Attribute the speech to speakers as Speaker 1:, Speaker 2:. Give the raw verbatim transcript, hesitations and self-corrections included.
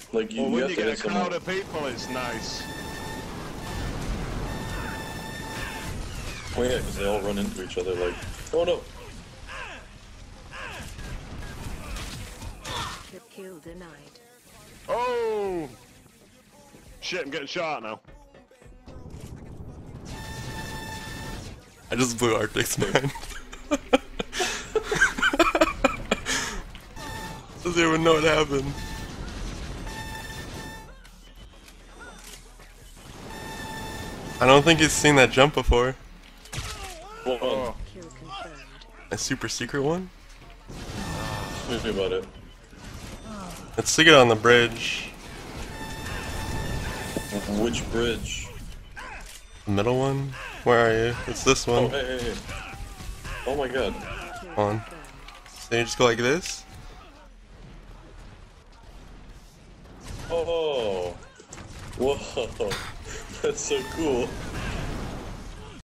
Speaker 1: Like you,
Speaker 2: Well,
Speaker 1: you
Speaker 2: when
Speaker 1: have
Speaker 2: you
Speaker 1: to
Speaker 2: get a
Speaker 1: hit someone.
Speaker 2: crowd of people, it's nice.
Speaker 1: Oh yeah, because they all run into each other like, oh no.
Speaker 3: Kill denied.
Speaker 2: Oh! Shit, I'm getting shot now.
Speaker 4: I just blew Arctycs, man. Doesn't even know what happened. I don't think he's seen that jump before.
Speaker 1: Well,
Speaker 2: Oh.
Speaker 3: Kill confirmed.
Speaker 4: A super secret one?
Speaker 1: Tell me about it.
Speaker 4: Let's stick it on the bridge.
Speaker 1: Which bridge?
Speaker 4: The middle one? Where are you? It's this one.
Speaker 1: Oh hey hey hey. Oh my god.
Speaker 3: Kill
Speaker 4: On.
Speaker 3: confirmed.
Speaker 4: So you just go like this?
Speaker 1: Oh. Whoa. That's so cool.